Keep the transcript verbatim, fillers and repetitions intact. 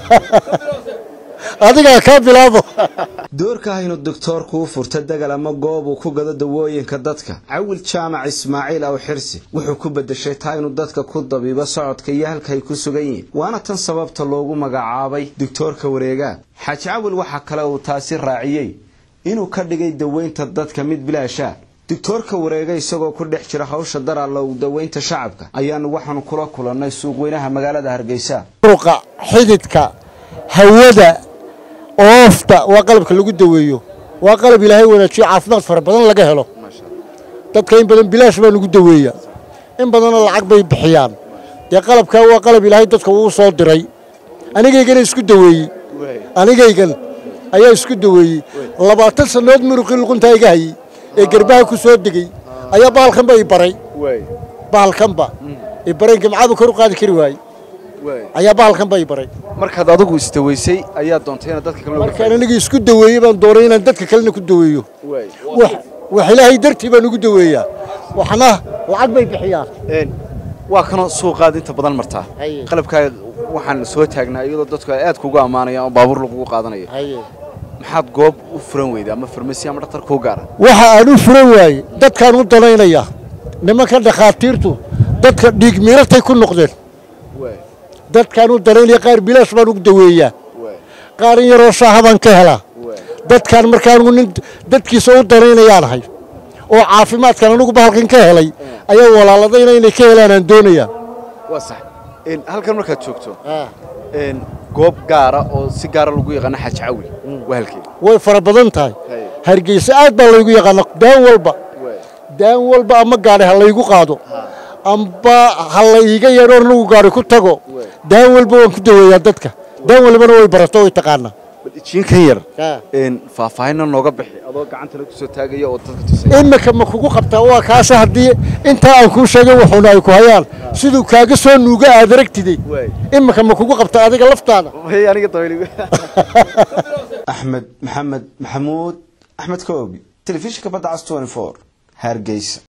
adiga ka bilaabo doorka inuu doctorku furta dagal ama goob uu ku gado dawooyinka dadka Cawil Jaamac Ismaaciil aw Xirsi wuxuu ku bedeshay taa inuu dadka ku dabiibo socodka iyo halka ay ku sugan yihiin waana tan sababta loogu magacaabay doctorka wareega Xaaji Cawil waxa kale uu taasi raaciyay inuu ka dhigay daweynta dadka mid bilaasha doctorka wareega isagoo ku dhex jira hawsha daraalla uu daweynta shacabka ayaan waxaan kula kulanay suuq weynaha magaalada Hargeysa ruqa xididka hawada oofta waa qalabka lagu daweeyo waa qalab ilaahay wanaajiyo caafimaad fara badan laga helo dadka in badan bilaash baa lagu daweeyaa in badan lacag bay bixiyaan ee qalabka waa qalab ilaahay dadka uu soo diray anigaygan isku daweeyay anigaygan ayaa isku daweeyay labaatan sanadood muruqi luqunta iga hayay ee garbaha ku soo digay ayaa baalkan bay baray baalkan ba ee baray gamcada kor u qaadi kari waayay ayaa baalkan bay baray markaad adigu istaweysay ayaa doontay in dadka kale markaan aniga isku daweeyay baan doonay inaan dadka kale ku daweeyo wax wax ilaahay dartii baan ugu daweeyaa waxna lacag bay bixiyaan een waa kana suuqaad inta badan martaa qalabka waxaan soo taagnaa iyadoo dadku aad kugu amaanayaan oo baabuur lagu qaadanayo maxaad goob u furan weydaa ama farmasi ama dhakhtar ku gaar waxa aan u furan waayay dadkaan u danaynaya nimanka dhakhaatiirtu dadka dhiig miirtay ku noqdeen dadkaan u danaynaya qaar bilaash baan ugu daweeyaa qaar in yaroo shaahaban ka helaa dadkaan markaan uu nin dadkiisa u danaynayaan oo caafimaadkan anigu bahalkan ka helay ayaa walaaladayna inay ka helaan aan doonayaa waa sax in halkan markaad joogto een goob gaara oo si gaar lagu yaqaan Xaaji Cawil wahalkii way fara badan tahay Hargeysa aad baa lagu yaqaan daan walba daan walba ama gaar ah laygu qaado amba hal iga yaro lagu gaari ku tago daan walba waan ku daweeyaa dadka daan walbana way barato way taqaana jiin kan yar een faahfaahin nooga bixi adoo gacanta la ku soo taagayo oo dadka tusay imika ma kugu qabtaa waa kaas hadii inta aan ku sheegay wuxuuna ay ku hayaan sidoo kaaga soo nuuga aad aragtiday imika ma kugu qabtaa adiga laftaada way aniga tawliga Ahmed Maxamed Maxamuud Ahmed Koobi telefishinka badda twenty-four Hargeysa.